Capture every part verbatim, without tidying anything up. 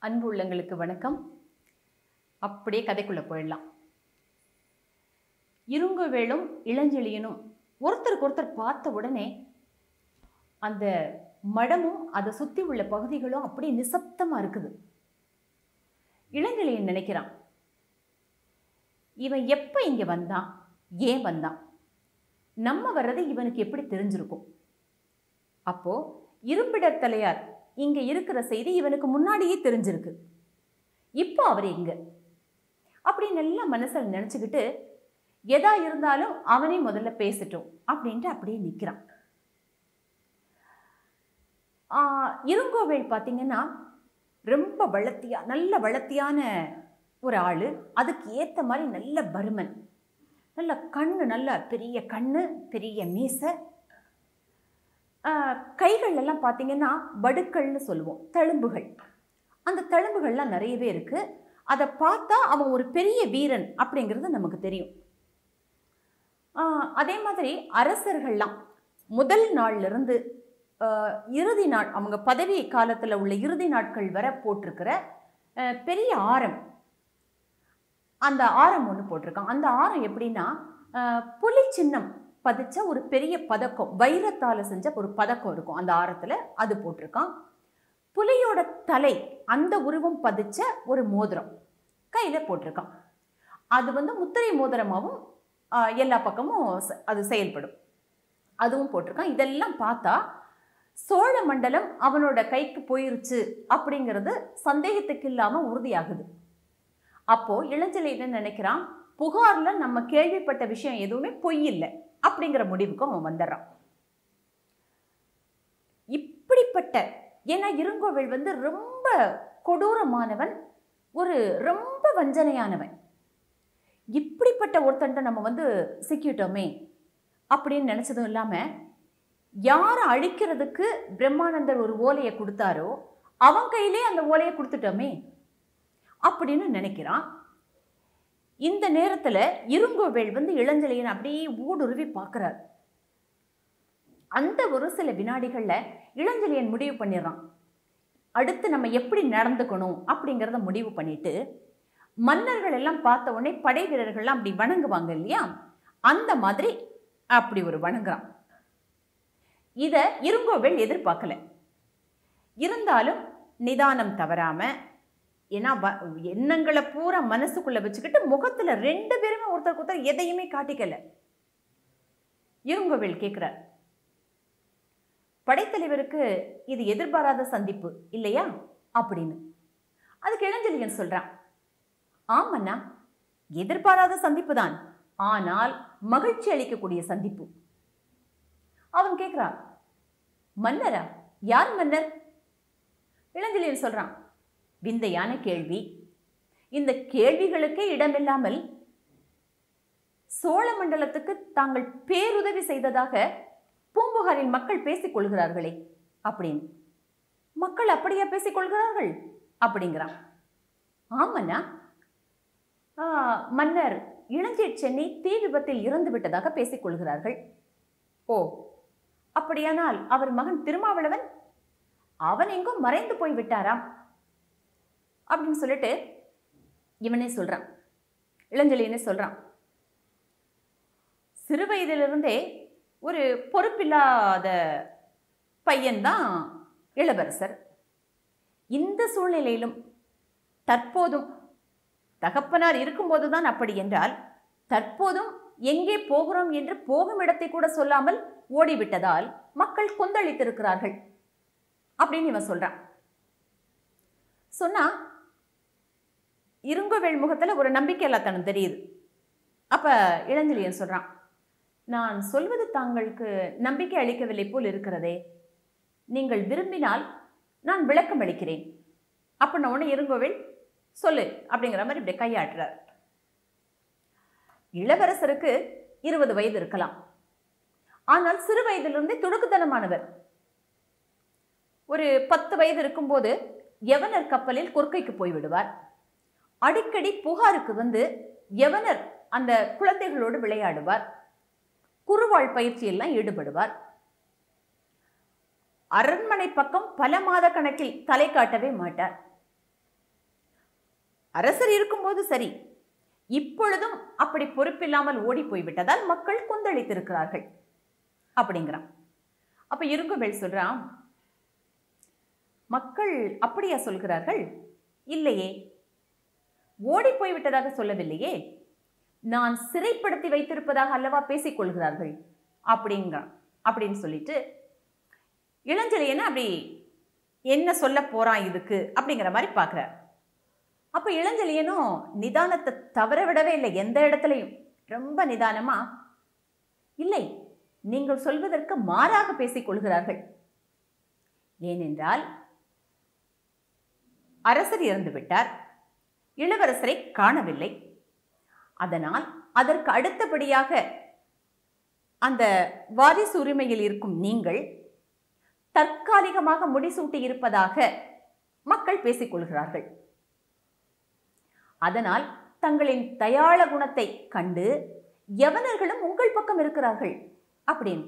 அன்பு உள்ளங்களுக்கு வணக்கம். அப்படியே கதைக்குள்ள போயிடலாம். இருங்கவேளும் இளஞ்செழியனும் ஒருத்தருக்கு ஒருத்தர் பார்த்த உடனே அந்த மடமும் அதை சுத்தி உள்ள பகுதிகளும் அப்படியே நிசப்தமா இருக்குது. இளஞ்செழியன் நினைக்கிறான், இவன் எப்ப இங்க வந்தான், ஏன் வந்தான், நம்ம வர்றது இவனுக்கு எப்படி தெரிஞ்சிருக்கும்? அப்போ இரும்பிடத்தலையார் இங்க இருக்கிற செய்தி இவனுக்கு முன்னாடியே தெரிஞ்சிருக்கு. இப்போ அவர் எங்க அப்படின்னு எல்லாம் மனசில் நினைச்சுக்கிட்டு எதா இருந்தாலும் அவனே முதல்ல பேசட்டும் அப்படின்ட்டு அப்படியே நிற்கிறான். இருங்கோவேள் பார்த்தீங்கன்னா ரொம்ப வளர்த்தியா நல்ல வளர்த்தியான ஒரு ஆள். அதுக்கு ஏற்ற மாதிரி நல்ல பருமன், நல்ல கண்ணு, நல்ல பெரிய கண்ணு, பெரிய மீசை. கைகள் எல்லாம் பார்த்தீங்கன்னா வடுக்கள்னு சொல்லுவோம், தழும்புகள். அந்த தழும்புகள்லாம் நிறையவே இருக்கு. அதை பார்த்தா அவன் ஒரு பெரிய வீரன் அப்படிங்கிறது நமக்கு தெரியும். அதே மாதிரி அரசர்கள்லாம் முதல் நாள்ல இருந்து இறுதி நாள், அவங்க பதவி காலத்தில் உள்ள இறுதி நாட்கள் வரை போட்டிருக்கிற பெரிய ஆரம், அந்த ஆரம் ஒன்று போட்டிருக்கான். அந்த ஆரம் எப்படின்னா புலி சின்னம் பதிச்ச ஒரு பெரிய பதக்கம், வைரத்தால செஞ்ச ஒரு பதக்கம் இருக்கும் அந்த ஆரத்துல, அது போட்டிருக்கான். புலியோட தலை அந்த உருவம் பதிச்ச ஒரு மோதிரம் கையில போட்டிருக்கான். அது வந்து முத்திரை மோதிரமாகவும் எல்லா பக்கமும் அது செயல்படும், அதுவும் போட்டிருக்கான். இதெல்லாம் பார்த்தா சோழ மண்டலம் அவனோட கைக்கு போயிருச்சு அப்படிங்கிறது சந்தேகத்துக்கு இல்லாம உறுதியாகுது. அப்போ இளஞ்செழியன் நினைக்கிறான், புகார்ல நம்ம கேள்விப்பட்ட விஷயம் எதுவுமே பொய் இல்லை அப்படிங்கிற முடிவுக்கு அவன் வந்துடுறான். இப்படிப்பட்ட, ஏன்னா இருங்கோவேள் வந்து ரொம்ப கொடூரமானவன், ஒரு ரொம்ப வஞ்சனையானவன். இப்படிப்பட்ட ஒருத்தன்ட்ட நம்ம வந்து சிக்கிட்டோமே அப்படின்னு நினைச்சதும் இல்லாம, யாரை அழிக்கிறதுக்கு பிரம்மானந்தர் ஒரு ஓலையை கொடுத்தாரோ அவன் கையிலே அந்த ஓலையை கொடுத்துட்டோமே அப்படின்னு நினைக்கிறான். இந்த நேரத்துல இருங்கோவேள் வந்து இளஞ்செழியன் அப்படியே ஊடுருவி பார்க்கிறார். அந்த ஒரு சில வினாடிகள்ல இளஞ்செழியன் முடிவு பண்ணிடுறான், அடுத்து நம்ம எப்படி நடந்துக்கணும் அப்படிங்கிறத முடிவு பண்ணிட்டு, மன்னர்கள் எல்லாம் பார்த்த உடனே படை வீரர்கள்லாம் அப்படி வணங்குவாங்க இல்லையா, அந்த மாதிரி அப்படி ஒரு வணங்குறான். இத இருங்கோவேள் எதிர்பார்க்கல. இருந்தாலும் நிதானம் தவறாம, ஏன்னா எண்ணங்களை பூரா மனசுக்குள்ள வச்சுக்கிட்டு முகத்துல ரெண்டு பேருமே ஒருத்தருக்கு ஒருத்தர் எதையுமே காட்டிக்கல. இருங்கோவேள் கேட்கிறார், படைத்தலைவருக்கு இது எதிர்பாராத சந்திப்பு இல்லையா அப்படின்னு. அதுக்கு இளஞ்செழியன் சொல்றான், ஆமண்ணா, எதிர்பாராத சந்திப்பு தான், ஆனால் மகிழ்ச்சி அளிக்கக்கூடிய சந்திப்பு. அவன் கேட்கிறான், மன்னரா? யார் மன்னர்? இளஞ்செழியன் சொல்றான், விந்தையான கேள்வி. இந்த கேள்விகளுக்கே இடமில்லாமல் சோழ மண்டலத்துக்கு தாங்கள் பேருதவி செய்ததாக பூம்புகாரின் மக்கள் பேசிக் கொள்கிறார்களே அப்படின்னு. மக்கள் அப்படியா பேசிக் கொள்கிறார்கள் அப்படிங்கிறான். ஆமண்ணா, மன்னர் இளஞ்சேட் சென்னி தீ விபத்தில் இறந்து விட்டதாக பேசிக் கொள்கிறார்கள். ஓ, அப்படியானால் அவர் மகன் திருமாவளவன்? அவன் எங்கும் மறைந்து போய் விட்டாராம் அப்படின்னு சொல்லிட்டு இவனே சொல்றான், இளஞ்செழியனே சொல்றான், சிறு வயதிலிருந்தே ஒரு பொறுப்பில்லாத பையன்தான் இளவரசர். இந்த சூழ்நிலையிலும் தற்போதும் தகப்பனார் இருக்கும்போதுதான் அப்படி என்றால், தற்போதும் எங்கே போகிறோம் என்று போகும் இடத்தை கூட சொல்லாமல் ஓடிவிட்டதால் மக்கள் கொந்தளித்திருக்கிறார்கள் அப்படின்னு இவன் சொல்றான். சொன்னா இருங்கோவேள் முகத்துல ஒரு நம்பிக்கை இல்லாதனம் தெரியுது. அப்ப இளஞ்செழியன் சொல்றான், நான் சொல்வது தாங்களுக்கு நம்பிக்கை அளிக்கவில்லை போல் இருக்கிறதே, நீங்கள் விரும்பினால் நான் விளக்கம் அளிக்கிறேன் அப்படின்ன உடனே இருங்கோவேள் சொல்லு அப்படிங்கிற மாதிரி இப்படி கையாட்டுறார். இளவரசருக்கு இருபது வயது இருக்கலாம், ஆனால் சிறு வயதிலிருந்தே துடுக்குத்தனமானவர். ஒரு பத்து வயது இருக்கும்போது யவனர் கப்பலில் கொற்கைக்கு போய்விடுவார். அடிக்கடி புகாருக்கு வந்து யவனர் அந்த குழந்தைகளோடு விளையாடுவார். குறுவாள் பயிற்சியெல்லாம் ஈடுபடுவார். அரண்மனை பக்கம் பல மாத கணக்கில் தலை காட்டவே மாட்டார். அரசர் இருக்கும்போது சரி, இப்பொழுதும் அப்படி பொறுப்பில்லாமல் ஓடி போய்விட்டதால் மக்கள் கொந்தளித்திருக்கிறார்கள் அப்படிங்கிறான். அப்ப இருங்கவேல் சொல்றான், மக்கள் அப்படியா சொல்கிறார்கள்? இல்லையே, ஓடி போய்விட்டதாக சொல்லவில்லையே, நான் சிறைப்படுத்தி வைத்திருப்பதாக அல்லவா பேசிக் கொள்கிறார்கள் அப்படிங்கிறான். அப்படின்னு சொல்லிட்டு இளஞ்செழியனை அப்படி என்ன சொல்ல போறான் இதுக்கு அப்படிங்கிற மாதிரி பார்க்கிறார். அப்ப இளஞ்செழியனும் நிதானத்தை தவற விடவே இல்லை. எந்த இடத்துலையும் ரொம்ப நிதானமா, இல்லை, நீங்கள் சொல்வதற்கு மாறாக பேசிக் கொள்கிறார்கள். ஏனென்றால் அரசர் இறந்து விட்டார், இளவரசரை காணவில்லை. அதனால் அதற்கு அடுத்தபடியாக அந்த வாரிசு உரிமையில் இருக்கும் நீங்கள் தற்காலிகமாக முடிசூட்டி இருப்பதாக மக்கள் பேசிக்கொள்கிறார்கள். அதனால் தங்களின் தயாள குணத்தை கண்டு யவனர்களும் உங்கள் பக்கம் இருக்கிறார்கள் அப்படின்னு.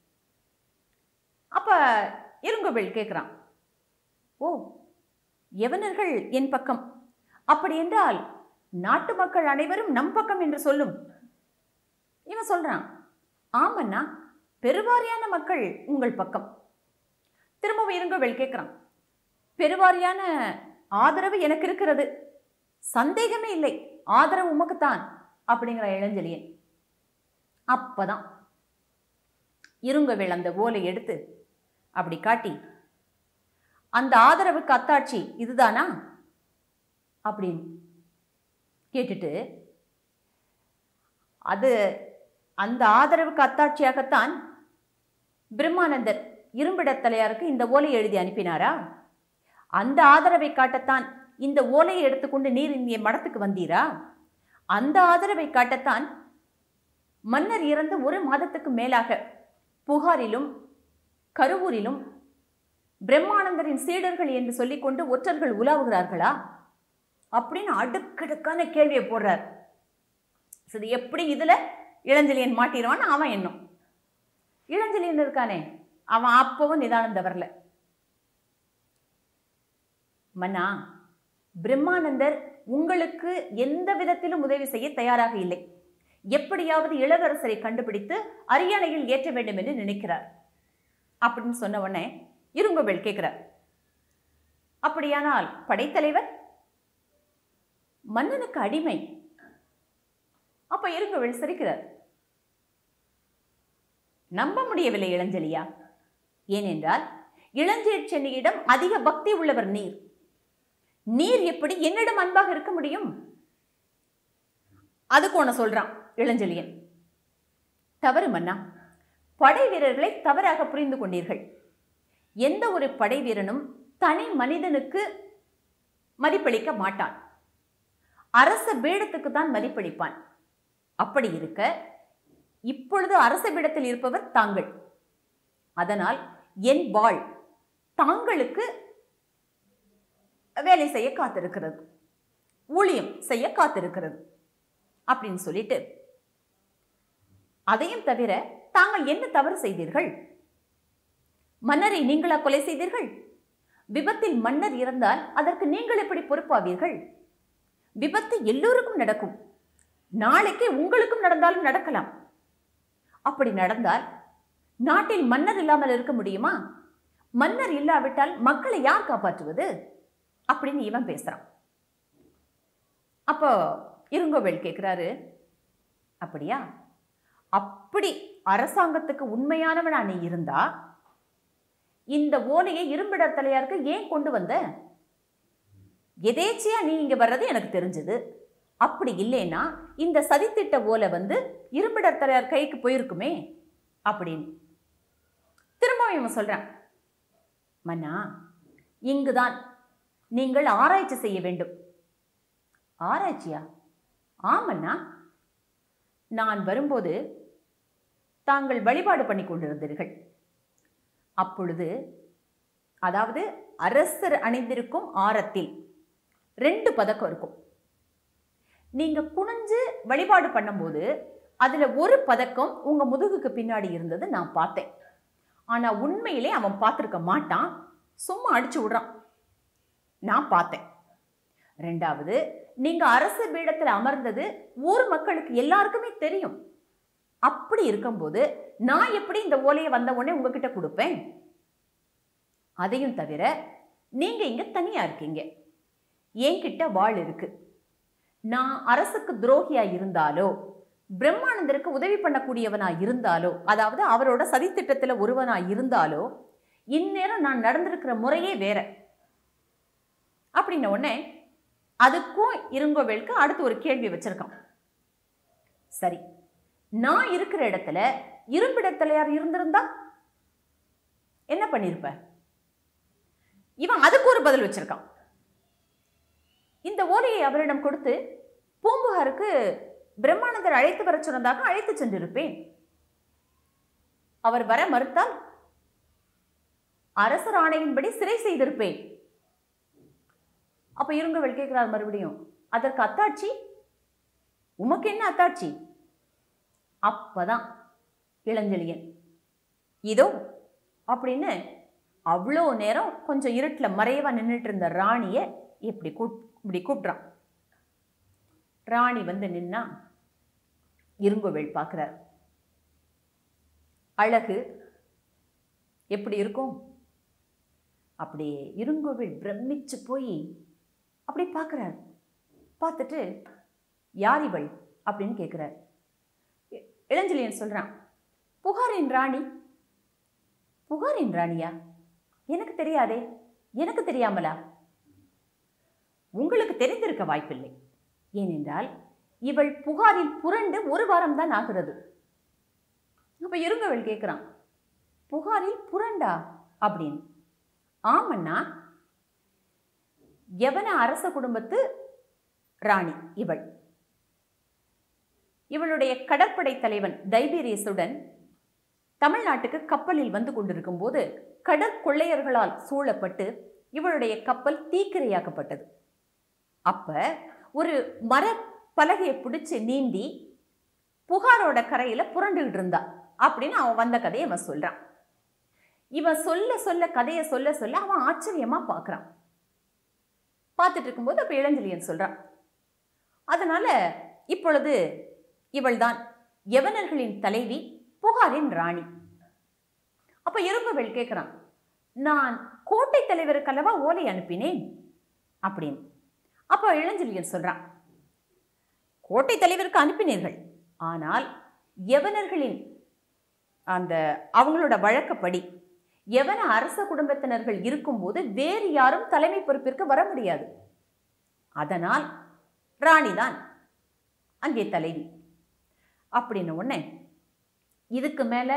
அப்ப இருங்கவேல் கேட்கிறான், ஓ, யவனர்கள் என் பக்கம், அப்படி என்றால் நாட்டு மக்கள் அனைவரும் நம் பக்கம் என்று சொல்லும். இவன் சொல்றான், ஆமண்ணா, பெருவாரியான மக்கள் உங்கள் பக்கம். திரும்பவும் இருங்கவேல் கேட்கிறான், பெருவாரியான ஆதரவு எனக்கு இருக்கிறது, சந்தேகமே இல்லை, ஆதரவு உமக்குத்தான் அப்படிங்கிற இளஞ்செழியன். அப்பதான் இருங்கவேல் அந்த ஓலை எடுத்து அப்படி காட்டி, அந்த ஆதரவுக்கு அத்தாட்சி இதுதானா அப்படின்னு கேட்டுட்டு, அது அந்த ஆதரவுக்கு அத்தாட்சியாகத்தான் பிரம்மானந்தர் இரும்பிடத்தலையாருக்கு இந்த ஓலையை எழுதி அனுப்பினாரா? அந்த ஆதரவை காட்டத்தான் இந்த ஓலையை எடுத்துக்கொண்டு நீர் இங்கே மடத்துக்கு வந்தீரா? அந்த ஆதரவை காட்டத்தான் மன்னர் இறந்து ஒரு மாதத்துக்கு மேலாக புகாரிலும் கருவூரிலும் பிரம்மானந்தரின் சீடர்கள் என்று சொல்லிக்கொண்டு ஒற்றர்கள் உலாவுகிறார்களா அப்படின்னு அடுக்கடுக்கான கேள்வியை போடுறார். சரி, எப்படி இதுல இளஞ்செழியன் மாட்டிடுவான்னு அவன் எண்ணம். இளஞ்செழியன் இருக்கானே, அவன் அப்பவும் நிதானம் தவறல. மன்னா, பிரம்மானந்தர் உங்களுக்கு எந்த விதத்திலும் உதவி செய்ய தயாராக இல்லை. எப்படியாவது இளவரசரை கண்டுபிடித்து அரியணையில் ஏற்ற வேண்டும் என்று நினைக்கிறார் அப்படின்னு சொன்ன உடனே இருங்கவேல் கேட்கிறார், அப்படியானால் படைத்தலைவர் மன்னனுக்கு அடிமை. அப்ப இருங்கவேல் சிரிக்கிறார். நம்ப முடியவில்லை இளஞ்செழியா, ஏனென்றால் இளஞ்செழியன் சென்னியிடம் அதிக பக்தி உள்ளவர் நீர். நீர் எப்படி என்னிடம் அன்பாக இருக்க முடியும்? அதுக்கு ஒண்ணு சொல்றான் இளஞ்செழியன். தவறு மன்னா, படை வீரர்களை தவறாக புரிந்து கொண்டீர்கள். எந்த ஒரு படை வீரனும் தனி மனிதனுக்கு மதிப்பளிக்க மாட்டான், அரச பீடத்துக்கு தான் மதிப்பளிப்பான். அப்படி இருக்க இப்பொழுது அரச பீடத்தில் இருப்பவர் தாங்கள். அதனால் என் வாழ் தாங்களுக்கு வேலை செய்ய காத்திருக்கிறது, ஊழியம் செய்ய காத்திருக்கிறது அப்படின்னு சொல்லிட்டு, அதையும் தவிர தாங்கள் என்ன தவறு செய்தீர்கள்? மன்னரை நீங்களா கொலை செய்தீர்கள்? விபத்தில் மன்னர் இறந்தால் அதற்கு நீங்கள் எப்படி பொறுப்பாவீர்கள்? விபத்து எல்லோருக்கும் நடக்கும், நாளைக்கு உங்களுக்கும் நடந்தாலும் நடக்கலாம். அப்படி நடந்தால் நாட்டில் மன்னர் இல்லாமல் இருக்க முடியுமா? மன்னர் இல்லாவிட்டால் மக்களை யார் காப்பாற்றுவது அப்படின்னு இவன் பேசுறான். அப்போ இருங்கவேல் கேட்கிறாரு, அப்படியா? அப்படி அரசாங்கத்துக்கு உண்மையானவனா நீ இருந்தா இந்த ஓலையை இரும்பிடத்தலையாருக்கு ஏன் கொண்டு வந்த? எதேச்சியா நீ இங்க வர்றது எனக்கு தெரிஞ்சது. அப்படி இல்லைன்னா இந்த சதித்திட்ட ஓலை வந்து இரும்பிடத்தலையார் கைக்கு போயிருக்குமே அப்படின்னு திரும்பவும் இவன் சொல்றான். மன்னா, இங்குதான் நீங்கள் ஆராய்ச்சி செய்ய வேண்டும். ஆராய்ச்சியா? ஆமண்ணா, நான் வரும்போது தாங்கள் வழிபாடு பண்ணி கொண்டிருந்தீர்கள். அப்பொழுது, அதாவது அரசர் அணிந்திருக்கும் ஆரத்தில் ரெண்டு பதக்கம் இருக்கும். நீங்க குனிஞ்சு வழிபாடு பண்ணும்போது அதுல ஒரு பதக்கம் உங்க முதுகுக்கு பின்னாடி இருந்தது நான் பார்த்தேன். ஆனா உண்மையிலே அவன் பார்த்திருக்க மாட்டான், சும்மா அடிச்சு விடுறான், நான் பார்த்தேன். ரெண்டாவது, நீங்க அரசு பீடத்துல அமர்ந்தது ஊர் மக்களுக்கு எல்லாருக்குமே தெரியும். அப்படி இருக்கும்போது நான் எப்படி இந்த ஓலையை வந்த உடனே உங்ககிட்ட கொடுப்பேன்? அதையும் தவிர நீங்க இங்க தனியா இருக்கீங்க, என்கிட்ட வாள் இருக்கு. நான் அரசுக்கு துரோகியா இருந்தாலோ பிரம்மானந்தருக்கு உதவி பண்ணக்கூடியவனா இருந்தாலோ, அதாவது அவரோட சதித்திட்டத்துல ஒருவனா இருந்தாலோ, இந்நேரம் நான் நடந்திருக்கிற முறையே வேற. அப்படின்ன உடனே அதுக்கும் இருங்கோவேலுக்கு அடுத்து ஒரு கேள்வி வச்சிருக்கான். சரி, நான் இருக்கிற இடத்துல இரும்பிடத்தலையார் இருந்திருந்தா என்ன பண்ணிருப்ப? இவன் அதுக்கு ஒரு பதில் வச்சிருக்கான். இந்த ஓலையை அவரிடம் கொடுத்து பூம்புகாருக்கு பிரம்மானந்தர் அழைத்து வர சொன்னதாக அழைத்து சென்றிருப்பேன். அவர் வர மறுத்தால் அரசர் ஆணையின்படி சிறை செய்திருப்பேன். அப்ப இருங்கவேல் கேட்கிறார் மறுபடியும், அதற்கு அத்தாட்சி? உமக்கு என்ன அத்தாட்சி? அப்பதான் இளஞ்செழியன் இதோ அப்படின்னு அவ்வளோ நேரம் கொஞ்சம் இருட்டுல மறைவா நின்றுட்டு இருந்த ராணிய இப்படி இப்படி கூப்பிடுறான். ராணி வந்து நின்னா இருங்கோவேல் பார்க்கிறார். அழகு எப்படி இருக்கும்? அப்படியே இருங்கோவேல் பிரமிச்சு போய் அப்படி பார்க்கிறார். பார்த்துட்டு யார் இவள் அப்படின்னு கேட்கிறார். இளஞ்செழியன் சொல்றான், புகாரின் ராணி. புகாரின் ராணியா? எனக்கு தெரியாதே. எனக்கு தெரியாமலா? உங்களுக்கு தெரிந்திருக்க வாய்ப்பில்லை. ஏனென்றால் இவள் புகாரில் புரண்டு ஒரு வாரம் தான் ஆகிறது. அப்ப இருங்கவேல் கேட்கிறான், புகாரில் புரண்டா அப்படின்னு? ஆமண்ணா, யவன அரச குடும்பத்து ராணி இவள். இவளுடைய கடற்படை தலைவன் தைபீரியஸுடன் தமிழ்நாட்டுக்கு கப்பலில் வந்து கொண்டிருக்கும் போது கடற்கொள்ளையர்களால் சூழப்பட்டு இவளுடைய கப்பல் தீக்கிரையாக்கப்பட்டது. அப்ப ஒரு மர பலகையை பிடிச்சு நீந்தி புகாரோட கரையில புரண்டுகிட்டு இருந்தா அப்படின்னு அவன் வந்த கதையை அவன் சொல்றான். இவன் சொல்ல சொல்ல கதையை சொல்ல சொல்ல அவன் ஆச்சரியமா பார்க்கறான். பார்த்துட்டு இருக்கும்போது அப்ப இளஞ்செழியன் சொல்றான், அதனால இப்பொழுது இவள்தான் யவனர்களின் தலைவி, புகாரின் ராணி. அப்ப இருங்கவேல் கேட்கிறான், நான் கோட்டை தலைவருக்கல்லவா ஓலை அனுப்பினேன் அப்படின்னு. அப்ப இளஞ்செழியன் சொல்றான், கோட்டை தலைவருக்கு அனுப்பினீர்கள், ஆனால் யவனர்களின் அந்த அவங்களோட வழக்கப்படி யவன அரச குடும்பத்தினர்கள் இருக்கும்போது வேறு யாரும் தலைமை பொறுப்பிற்கு வர முடியாது. அதனால் ராணிதான் அங்கே தலைவி அப்படின்னு உடனே இதுக்கு மேல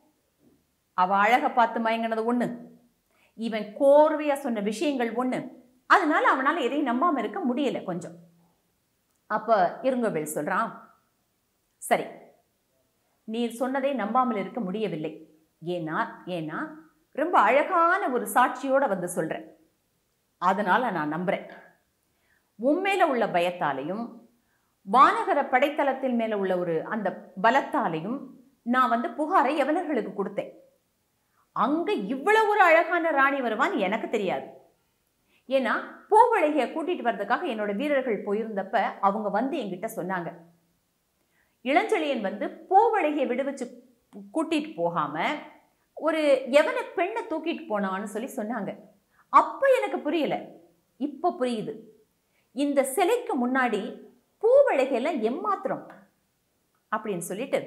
அவ அழக பார்த்து மயங்கினது ஒண்ணு, இவன் கோர்வையா சொன்ன விஷயங்கள் ஒண்ணு. அதனால அவனால எதையும் நம்பாம இருக்க முடியல கொஞ்சம். அப்ப இருங்கவேல் சொல்றான், சரி, நீர் சொன்னதை நம்பாமல் இருக்க முடியவில்லை. ஏன்னா ஏன்னா ரொம்ப அழகான ஒரு சாட்சியோட வந்து சொல்றேன், அதனால நான் நம்புறேன். உண்மையில உள்ள பயத்தாலையும் வானகர படைத்தளத்தின் மேல உள்ள ஒரு அந்த பலத்தாலையும் நான் வந்து புகாரை யவனர்களுக்கு கொடுத்தேன். அங்க இவ்வளவு ஒரு அழகான ராணி வருவான்னு எனக்கு தெரியாது. ஏன்னா பூவழகிய கூட்டிட்டு வர்றதுக்காக என்னோட வீரர்கள் போயிருந்தப்ப அவங்க வந்து என்கிட்ட சொன்னாங்க, இளஞ்செழியன் வந்து பூவழகிய விடுவிச்சு கூட்டிட்டு போகாம ஒரு யவன பெண்ணை தூக்கிட்டு போனான்னு சொல்லி சொன்னாங்க. அப்ப எனக்கு புரியல, இப்ப புரியுது. இந்த சிலைக்கு முன்னாடி பூவழகியெல்லாம் எம்மாத்திரம் அப்படின்னு சொல்லிட்டு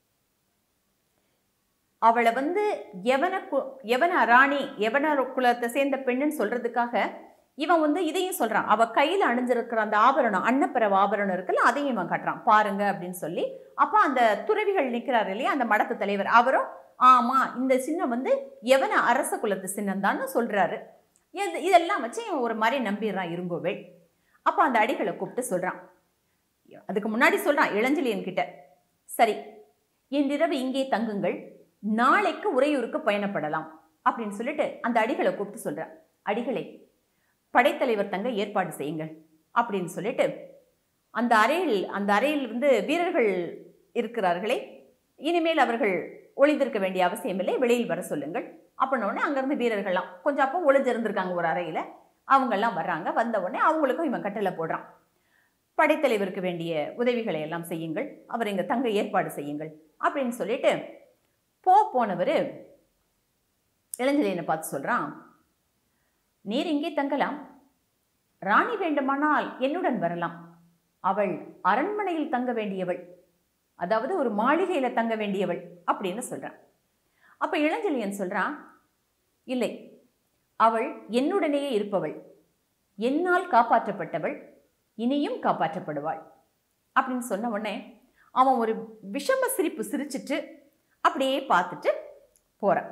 அவளை வந்து யவன யவன ராணி, யவன குலத்தை சேர்ந்த பெண்ணுன்னு சொல்றதுக்காக இவன் வந்து இதையும் சொல்றான். அவ கையில அணிஞ்சிருக்கிற அந்த ஆபரணம், அன்னப்பறவை ஆபரணம் இருக்குல்ல, அதையும் இவன் காட்டுறான், பாருங்க அப்படின்னு சொல்லி. அப்ப அந்த துறவிகள் நிற்கிறாரு இல்லையா, அந்த மடத்து தலைவர், அவரும் ஆமா இந்த சின்னம் வந்து யவன அரச குலத்து சின்னம் தான் சொல்றாரு. இது இதெல்லாம் வச்சு இவன் ஒரு மாதிரி நம்பிடுறான் இருங்கோவேல். அப்ப அந்த அடிகளை கூப்பிட்டு சொல்றான், அதுக்கு முன்னாடி சொல்றான் இளஞ்செழியன் கிட்ட, சரி இன்றிரவு இங்கே தங்குங்கள், நாளைக்கு உறையூருக்கு பயணப்படலாம் அப்படின்னு சொல்லிட்டு அந்த அடிகளை கூப்பிட்டு சொல்றான், அடிகளை படைத்தலைவர் தங்க ஏற்பாடு செய்யுங்கள் அப்படின்னு சொல்லிட்டு அந்த அறையில் அந்த அறையில் வந்து வீரர்கள் இருக்கிறார்களே, இனிமேல் அவர்கள் ஒளிந்திருக்க வேண்டிய அவசியம் இல்லை, வெளியில் வர சொல்லுங்கள் அப்படின்ன உடனே அங்கிருந்து வீரர்கள்லாம் கொஞ்சம் அப்போ ஒளிஞ்சிருந்திருக்காங்க ஒரு அறையில, அவங்க எல்லாம் வர்றாங்க. வந்த உடனே அவங்களுக்கும் இவன் கட்டளை போடுறான், படைத்தலைவருக்கு வேண்டிய உதவிகளை எல்லாம் செய்யுங்கள், அவர் இங்கே தங்க ஏற்பாடு செய்யுங்கள் அப்படின்னு சொல்லிட்டு போ போனவர் இளஞ்செழியனை பார்த்து சொல்கிறான், நீர் இங்கே தங்கலாம், ராணி வேண்டுமானால் என்னுடன் வரலாம், அவள் அரண்மனையில் தங்க வேண்டியவள், அதாவது ஒரு மாளிகையில் தங்க வேண்டியவள் அப்படின்னு சொல்கிறான். அப்போ இளஞ்செழியன் சொல்கிறான், இல்லை, அவள் என்னுடனேயே இருப்பவள், என்னால் காப்பாற்றப்பட்டவள், இனியும் காப்பாற்றப்படுவாள் அப்படின்னு சொன்ன உடனே அவன் ஒரு விஷம சிரிப்பு சிரிச்சிட்டு அப்படியே பார்த்துட்டு போகிறான்.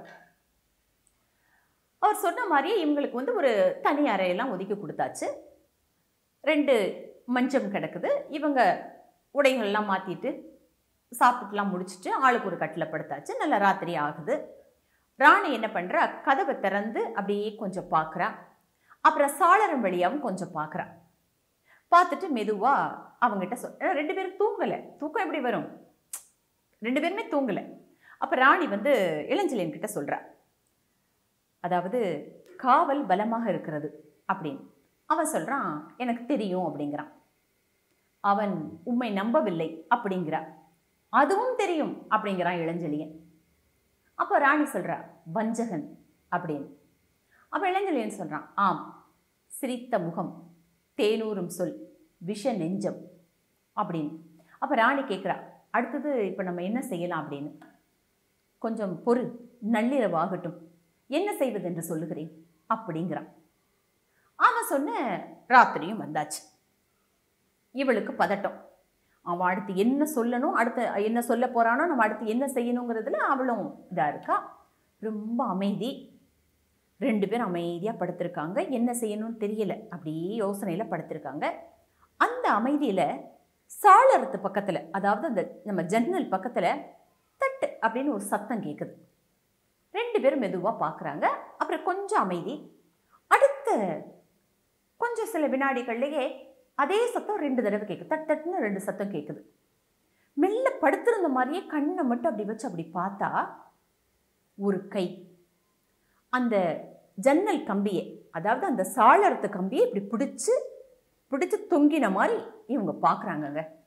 அவர் சொன்ன மாதிரியே இவங்களுக்கு வந்து ஒரு தனி அறையெல்லாம் ஒதுக்கி கொடுத்தாச்சு. ரெண்டு மஞ்சம் கிடக்குது. இவங்க உடைகள்லாம் மாற்றிட்டு சாப்பிட்டுலாம் முடிச்சுட்டு ஆளுக்கு ஒரு கட்டில் படுத்தாச்சு. நல்ல ராத்திரி ஆகுது. ராணி என்ன பண்ணுறா, கதவை திறந்து அப்படியே கொஞ்சம் பார்க்குறா. அப்புறம் சாளரம் வழியாகவும் கொஞ்சம் பார்க்குறா. பார்த்துட்டு மெதுவாக அவங்ககிட்ட சொல், ரெண்டு பேரும் தூங்கலை. தூக்கம் எப்படி வரும்? ரெண்டு பேருமே தூங்கலை. அப்போ ராணி வந்து இளஞ்செழியன் கிட்ட சொல்கிறா, அதாவது காவல் பலமாக இருக்கிறது அப்படின்னு. அவன் சொல்கிறான், எனக்கு தெரியும் அப்படிங்கிறான். அவன் உம்மை நம்பவில்லை அப்படிங்கிறா. அதுவும் தெரியும் அப்படிங்கிறான் இளஞ்செழியன். அப்போ ராணி சொல்கிறா, வஞ்சகன் அப்படின்னு. அப்போ இளஞ்செழியன் சொல்கிறான், ஆம், சிரித்த முகம், தேனூரும் சொல், விஷ நெஞ்சம் அப்படின்னு. அப்போ ராணி கேட்குறா, அடுத்தது இப்போ நம்ம என்ன செய்யலாம் அப்படின்னு. கொஞ்சம் பொறு, நள்ளிரவு ஆகட்டும், என்ன செய்வது என்று சொல்லுகிறேன் அப்படிங்கிறான். அவன் சொன்ன ராத்திரியும் வந்தாச்சு. இவளுக்கு பதட்டம். அவன் அடுத்து என்ன சொல்லணும், அடுத்து என்ன சொல்ல போகிறானோ, நம்ம அடுத்து என்ன செய்யணுங்கிறதுல அவளும் இதாக இருக்கா. ரொம்ப அமைதி. ரெண்டு பேரும் அமைதியாக படுத்திருக்காங்க. என்ன செய்யணும்னு தெரியல, அப்படியே யோசனையில் படுத்திருக்காங்க. அந்த அமைதியில் சாளரத்து பக்கத்தில், அதாவது அந்த நம்ம ஜன்னல் பக்கத்தில் தட்டு அப்படின்னு ஒரு சத்தம் கேட்குது. ரெண்டு பேரும் மெதுவாக பார்க்குறாங்க. அப்புறம் கொஞ்சம் அமைதி. அடுத்த கொஞ்சம் சில வினாடிகள்லேயே அதே சத்தம் ரெண்டு தடவை கேட்குது. தட்டு தட்டுன்னு ரெண்டு சத்தம் கேட்குது. மெல்ல படுத்திருந்த மாதிரியே கண்ணை மட்டும் அப்படி வச்சு அப்படி பார்த்தா ஒரு கை அந்த ஜன்னல் கம்பியை, அதாவது அந்த சாளரத்து கம்பியை இப்படி பிடிச்சி பிடிச்சி தொங்கின மாதிரி இவங்க பார்க்குறாங்கங்க.